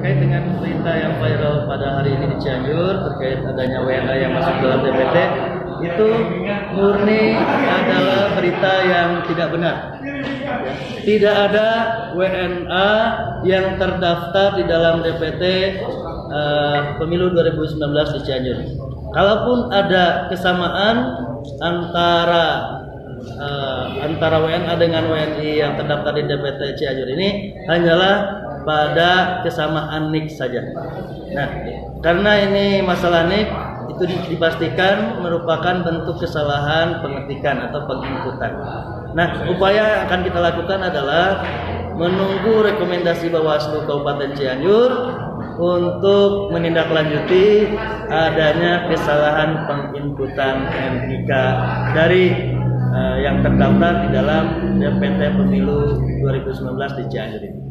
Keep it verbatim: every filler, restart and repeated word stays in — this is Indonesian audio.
terkait dengan berita yang viral pada hari ini di Cianjur terkait adanya W N A yang masuk dalam D P T, itu murni adalah berita yang tidak benar. Tidak ada W N A yang terdaftar di dalam D P T uh, pemilu dua ribu sembilan belas di Cianjur. Kalaupun ada kesamaan antara uh, antara W N A dengan W N I yang terdaftar di D P T Cianjur ini hanyalah pada kesamaan nik saja. Nah, karena ini masalah nik, itu dipastikan merupakan bentuk kesalahan pengetikan atau penginputan. Nah, upaya yang akan kita lakukan adalah menunggu rekomendasi Bawaslu Kabupaten Cianjur untuk menindaklanjuti adanya kesalahan penginputan N I K dari uh, yang terdaftar di dalam D P T Pemilu dua ribu sembilan belas di Cianjur ini.